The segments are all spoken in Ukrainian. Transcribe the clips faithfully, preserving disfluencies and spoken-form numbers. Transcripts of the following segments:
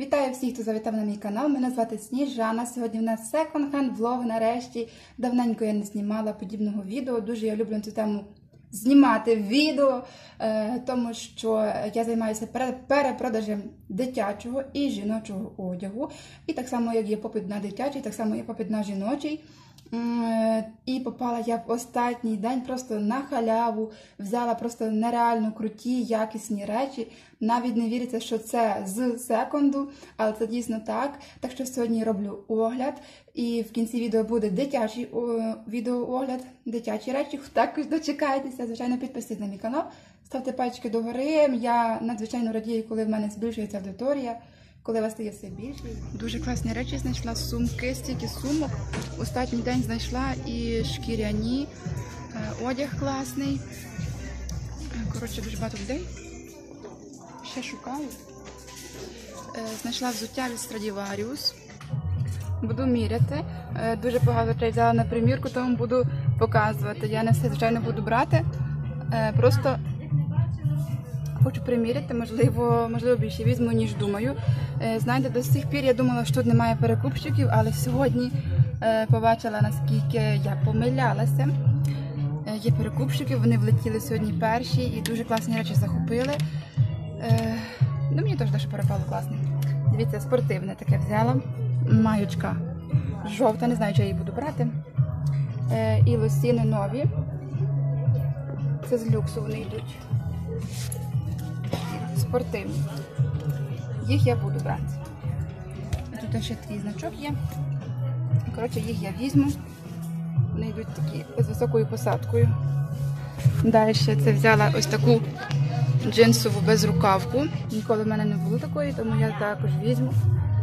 Вітаю всіх, хто завітав на мій канал. Мене звати Сніжана. Сьогодні в нас секонд-хенд влог нарешті. Давненько я не знімала подібного відео. Дуже я люблю цю тему знімати відео, тому що я займаюся перепродажем дитячого і жіночого одягу. І так само, як є попит на дитячий, так само є попит на жіночий. І попала я в останній день просто на халяву, взяла просто нереально круті, якісні речі. Навіть не віриться, що це з секонду, але це дійсно так. Так що сьогодні роблю огляд, і в кінці відео буде дитячий відеоогляд, дитячі речі. Також дочекайтеся, звичайно, підписуйтесь на мій канал, ставте пальчики догори. Я надзвичайно радію, коли в мене збільшується аудиторія, коли вас стає все більше. Дуже класні речі знайшла, сумки, стільки сумок. Останній день знайшла і шкіряні, одяг класний. Коротше, дуже багато людей. Ще шукаю. Знайшла взуття від Stradivarius. Буду міряти. Дуже багато речей взяла на примірку, тому буду показувати. Я не все, звичайно, буду брати. Просто хочу приміряти, можливо, можливо більше візьму, ніж думаю. Знаєте, до сих пір я думала, що тут немає перекупщиків, але сьогодні побачила, наскільки я помилялася. Є перекупщики, вони влетіли сьогодні перші і дуже класні речі захопили. Ну, мені теж дещо перепало класно. Дивіться, спортивне таке взяла. Маючка жовта, не знаю, чи я її буду брати. І лосіни нові. Це з люксу вони йдуть. Спортивні. Їх я буду брати. Тут ще такий значок є. Коротше, їх я візьму. Вони йдуть такі з високою посадкою. Далі це взяла ось таку джинсову безрукавку. Ніколи в мене не було такої, тому я також візьму.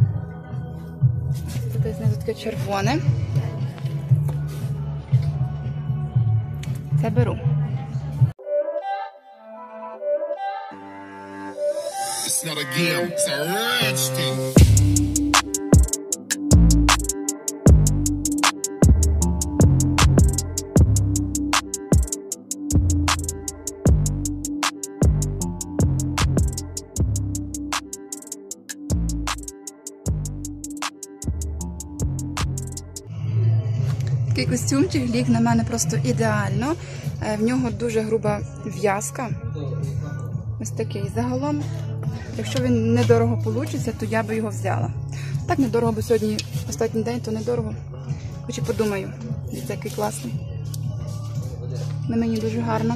Тут знизу таке червоне. Це беру. It's not a game, it's a rich thing. Такий костюмчик ліг на мене просто ідеально. В нього дуже груба в'язка. Ось такий. Загалом, якщо він недорого вийде, то я би його взяла. Так недорого, бо сьогодні останній день, то недорого. Хоч і подумаю. Дивіться, який класний. На мені дуже гарно.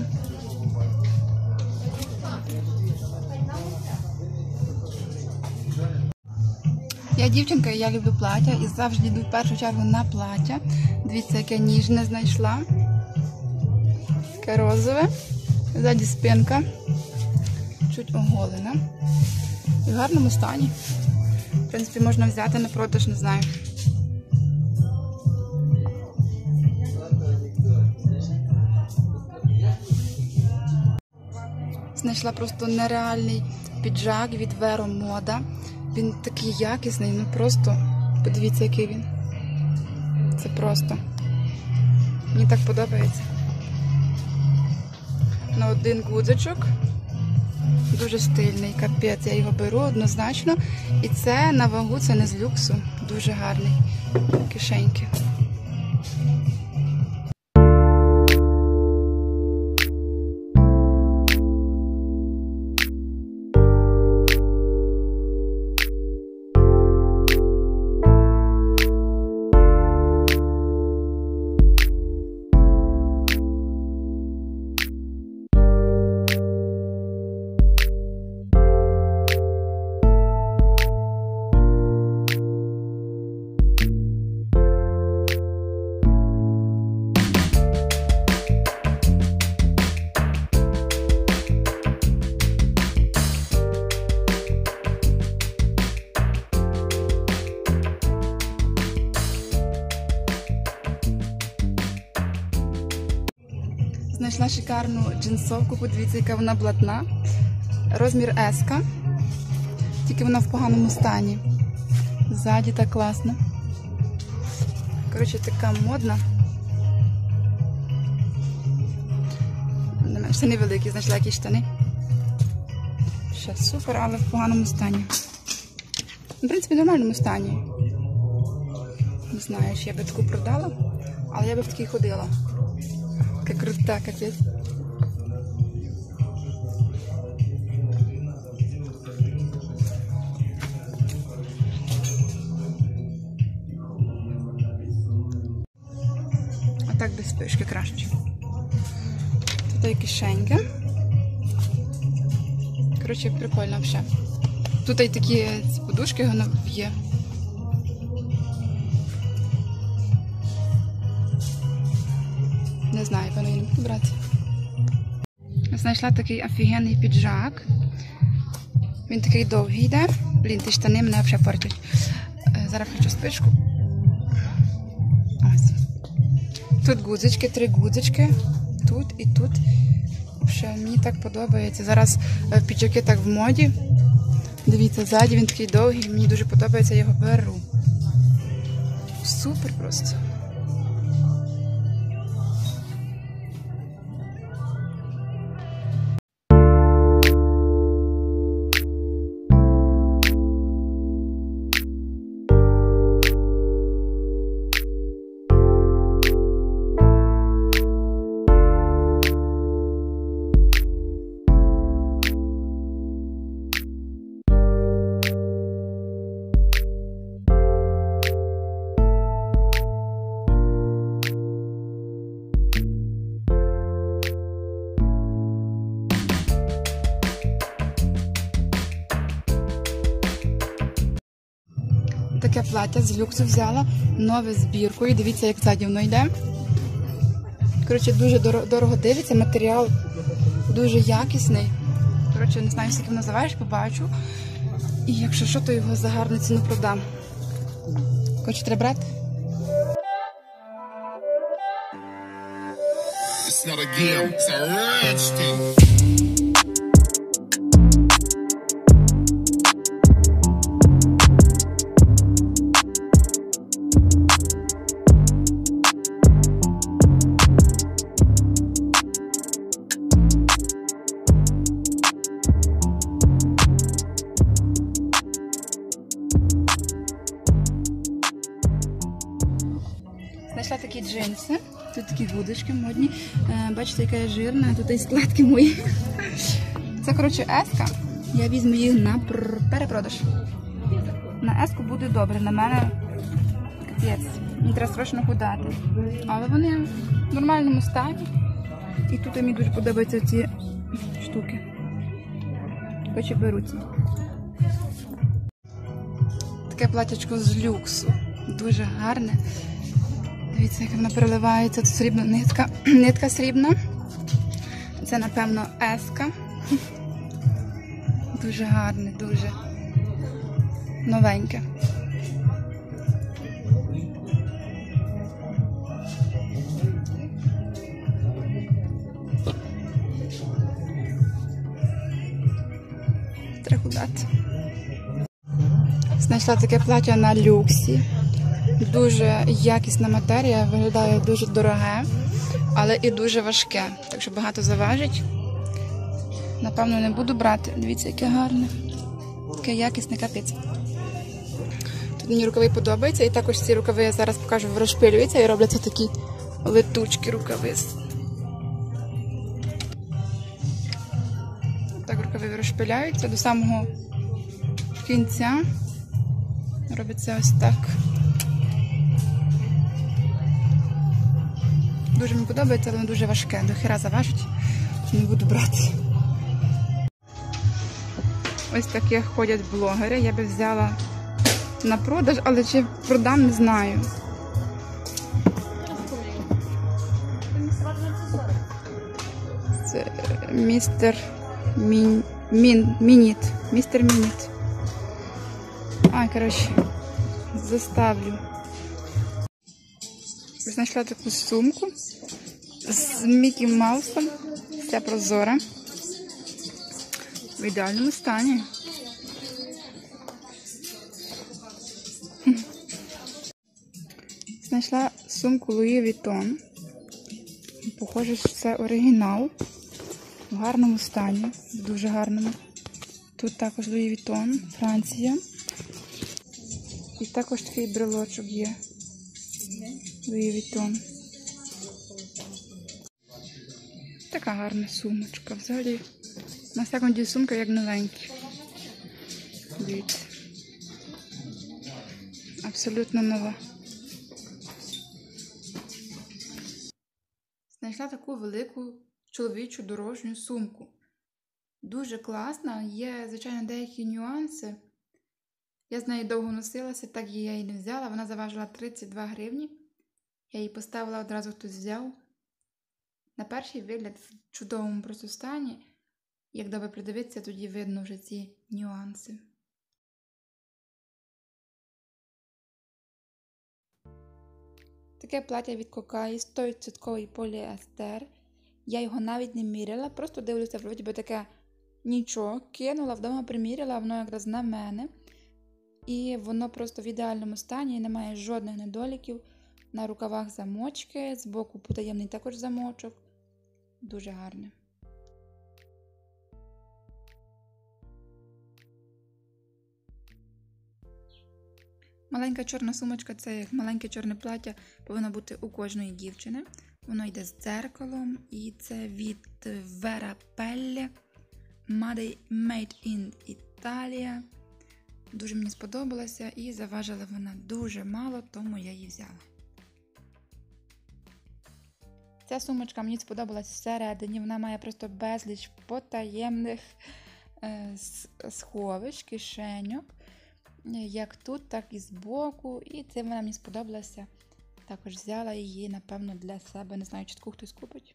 Я дівчинка, і я люблю плаття, і завжди йду в першу чергу на плаття. Дивіться, яке ніжне знайшла. Таке розове. Ззаді спинка. Чуть оголена. І в гарному стані. В принципі, можна взяти на продаж, не знаю. Знайшла просто нереальний піджак від Vero Moda. Він такий якісний, ну просто, подивіться, який він. Це просто. Мені так подобається. На один гудзичок. Дуже стильний, капець, я його беру однозначно. І це на вагу, це не з люксу. Дуже гарний. Кишеньки. Знайшла шикарну джинсовку, подивіться, яка вона блатна. Розмір ес-ка. Тільки вона в поганому стані. Ззаді так класно. Коротше, така модна. Штани великі, знайшла якісь штани. Ще супер, але в поганому стані. В принципі, в нормальному стані. Не знаю, чи я би таку продала, але я би в такій ходила. Така крута, капець. А так без спишки краще. Тут є кишеньки. Коротше, прикольно взагалі. Тут і такі ці подушки воно є. Не знаю, певно, я не буду брати. Знайшла такий офігенний піджак. Він такий довгий йде. Блін, ті штани мене взагалі портять. Зараз включу спичку. Ось. Тут гудзички, три гудзички. Тут і тут. Взагалі, мені так подобається. Зараз піджаки так в моді. Дивіться, ззаді він такий довгий. Мені дуже подобається, я його беру. Супер просто. Таке плаття з люксу взяла, нове збіркою. Дивіться, як ззаді воно йде. Коротше, дуже дорого дивиться, матеріал дуже якісний. Коротше, не знаю, скільки воно заважить, побачу. І якщо що, то його за гарну ціну продам. Коротше, треба брати. It's not a game, it's a rich thing. Знайшла такі джинси, тут такі гудочки модні. Бачите, яка я жирна, тут і складки мої. Це, коротше, еска. Я візьму їх на перепродаж. На еску буде добре, на мене капець. Мені треба срочно худати. Але вони в нормальному стані. І тут мені дуже подобаються ці штуки. Коротше, беру ці. Таке платячко з люксу. Дуже гарне. Дивіться, як вона переливається. Тут срібна нитка. Нитка срібна. Це, напевно, еска. Дуже гарне, дуже новеньке. Треба худати. Знайшла таке плаття на люксі. Дуже якісна матерія, виглядає дуже дороге, але і дуже важке. Так що багато заважить. Напевно, не буду брати. Дивіться, яке гарне. Таке якісне, капець. Тут мені рукави подобаються. І також ці рукави я зараз покажу, розшпилюються і робляться такі летучки рукави. Так рукави розшпиляються до самого кінця. Робиться ось так. Дуже мені подобається, але воно дуже важке. До хіра заважить. Не буду брати. Ось такі ходять блогери. Я би взяла на продаж, але чи продам, не знаю. Це містер Мін... Мін... Мініт. Містер Мініт. Ай, коротше, заставлю. Знайшла таку сумку з Мікі Маусом. Вся прозора. В ідеальному стані. Знайшла сумку Луї Вітон. Похоже, що це оригінал. В гарному стані. В дуже гарному. Тут також Луї Вітон, Франція. І також такий брелочок є. Луї Віттон. Така гарна сумочка. Взагалі, на секунді сумка як новенькі. Дивіться. Абсолютно нова. Знайшла таку велику чоловічу дорожню сумку. Дуже класна. Є, звичайно, деякі нюанси. Я з нею довго носилася, так я її не взяла. Вона заважила тридцять два гривні. Я її поставила, одразу хтось взяв. На перший вигляд в чудовому просто стані. Як добре придивитися, тоді видно вже ці нюанси. Таке плаття від Кокаї, сто відсотків поліестер. Я його навіть не міряла, просто дивлюся, вроді би таке нічого. Кинула, вдома приміряла, воно якраз на мене. І воно просто в ідеальному стані, немає жодних недоліків. На рукавах замочки, збоку потаємний також замочок. Дуже гарне. Маленька чорна сумочка, це як маленьке чорне плаття, повинно бути у кожної дівчини. Воно йде з дзеркалом і це від Vera Pelle, Made in Italia. Дуже мені сподобалося і заважила вона дуже мало, тому я її взяла. Ця сумочка мені сподобалась всередині, вона має просто безліч потаємних е, сховищ, кишеньок, як тут, так і збоку, і це вона мені сподобалася. Також взяла її, напевно, для себе, не знаю, чи таку хтось купить.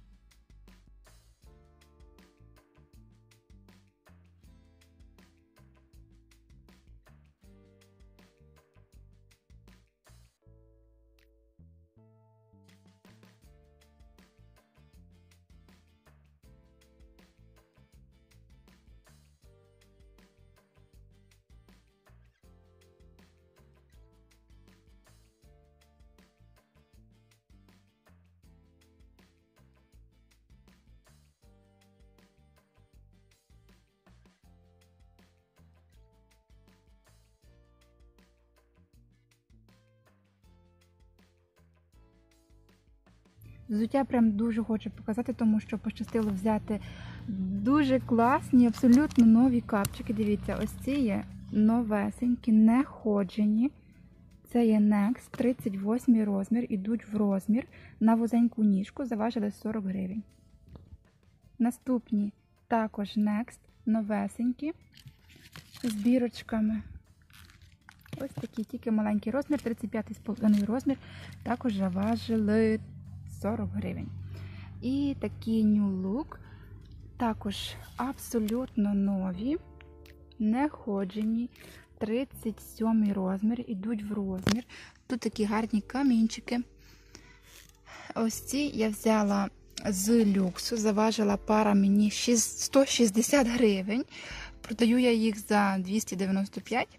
Взуття прям дуже хочу показати, тому що пощастило взяти дуже класні, абсолютно нові капчики. Дивіться, ось ці є новесенькі, не ходжені. Це є Next, тридцять восьмий розмір, ідуть в розмір на вузеньку ніжку, заважили сорок гривень. Наступні також Next, новесенькі, з бірочками. Ось такі, тільки маленький розмір, тридцять п'ятий з половиною розмір, також заважили сорок гривень. І такі New Look, також абсолютно нові, не ходжені, тридцять сьомий розмір, ідуть в розмір. Тут такі гарні камінчики. Ось ці я взяла з люксу, заважила пара мені сто шістдесят гривень. Продаю я їх за двісті дев'яносто п'ять.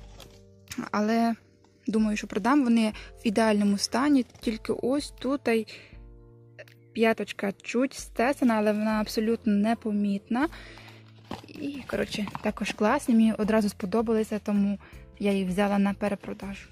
Але думаю, що продам. Вони в ідеальному стані, тільки ось тут п'яточка чуть стесана, але вона абсолютно непомітна. І, коротше, також класні, мені одразу сподобалися, тому я їх взяла на перепродаж.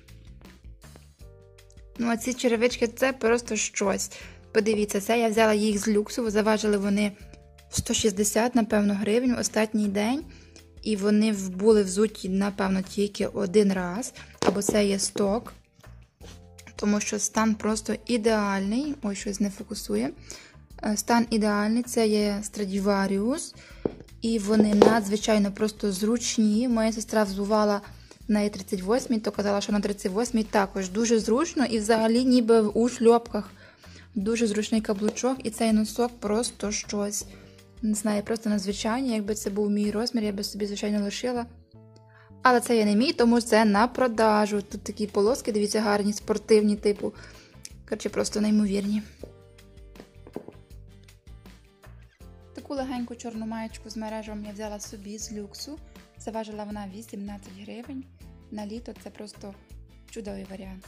Ну, а ці черевички, це просто щось. Подивіться, це я взяла їх з люксу, заважили вони сто шістдесят, напевно, гривень в останній день. І вони були взуті, напевно, тільки один раз. Або це є сток. Тому що стан просто ідеальний. Ой, щось не фокусує. Стан ідеальний. Це є Stradivarius. І вони надзвичайно просто зручні. Моя сестра взувала на тридцять восьмий, то казала, що на тридцять восьмий також дуже зручно. І взагалі ніби у шльопках. Дуже зручний каблучок. І цей носок просто щось. Не знаю, просто надзвичайні. Якби це був мій розмір, я би собі, звичайно, лишила. Але це є не мій, тому це на продажу. Тут такі полоски, дивіться, гарні, спортивні, типу. Коротше, просто неймовірні. Таку легеньку чорну маєчку з мережем я взяла собі з люксу. Заважила вона вісімнадцять гривень. На літо це просто чудовий варіант.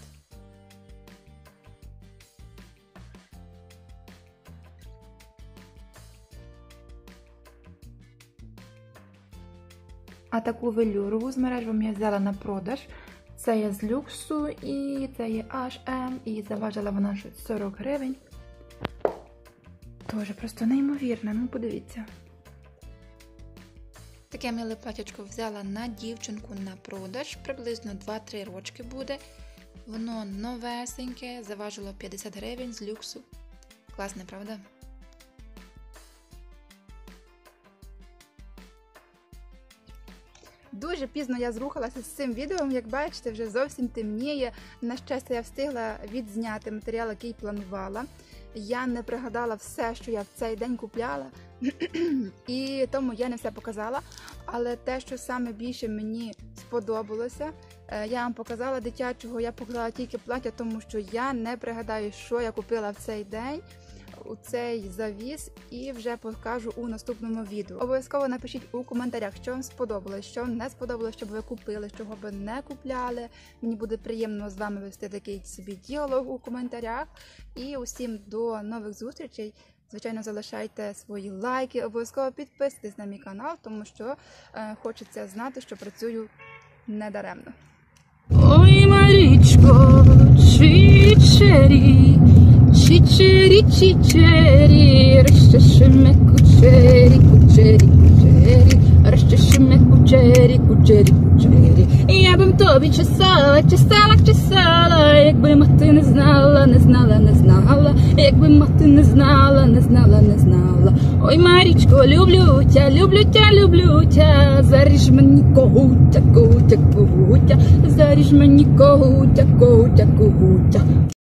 А таку велюрову з мережем я взяла на продаж. Це є з люксу і це є ейч ем, і заважила вона щось сорок гривень. Тоже просто неймовірно, ну подивіться. Таке миле платячко взяла на дівчинку на продаж, приблизно два-три рочки буде. Воно новесеньке, заважило п'ятдесят гривень з люксу. Класне, правда? Дуже пізно я зрухалася з цим відео, як бачите, вже зовсім темніє. На щастя, я встигла відзняти матеріал, який планувала. Я не пригадала все, що я в цей день купляла, і тому я не все показала. Але те, що саме більше мені сподобалося, я вам показала дитячого, я показала тільки плаття, тому що я не пригадаю, що я купила в цей день, у цей завіз, і вже покажу у наступному відео. Обов'язково напишіть у коментарях, що вам сподобалось, що вам не сподобалось, що ви купили, що ви не купляли. Мені буде приємно з вами вести такий собі діалог у коментарях. І усім до нових зустрічей. Звичайно, залишайте свої лайки, обов'язково підписуйтесь на мій канал, тому що е, хочеться знати, що працюю недаремно. Ой, Марічко, чичері, чичері, чичері, розчешиме кучері, кучері, кучері, розчешиме кучері, кучері, кучері. Я б тобі чесала, чесала, чесала, якби мати не знала, не знала, не знала, якби мати не знала, не знала, не знала. Ой, Марічко, люблю тя, люблю тя, люблю тя, заріж мені когутя, когутя, когутя, заріж мені когутя, когутя, когутя.